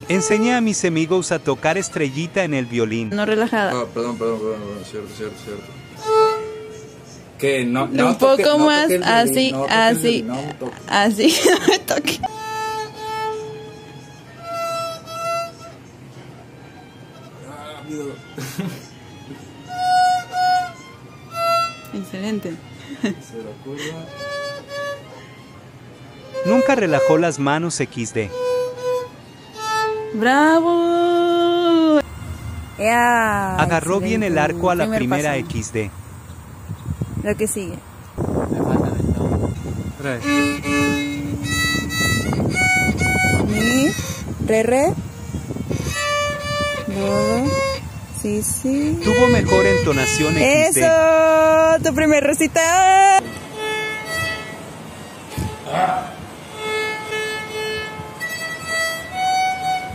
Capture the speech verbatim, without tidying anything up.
Enseñé a mis amigos a tocar estrellita en el violín. No relajada. Ah, perdón, perdón, perdón, perdón, cierto, cierto, cierto. Que no, no Un poco toque, no más, toque el así, violín, no toque el así, violín, no me toque. así, no me toque. Rápido. Excelente. Se la curva. Nunca relajó las manos equis de. ¡Bravo! Ya, Agarró bien el excelente. arco a la Primer primera paso. equis de. Lo que sigue. Tres. Mi, re, re. Do, sí, sí. Tuvo mejor entonación equis de. ¡Eso! ¡Tu primer recital! Ah.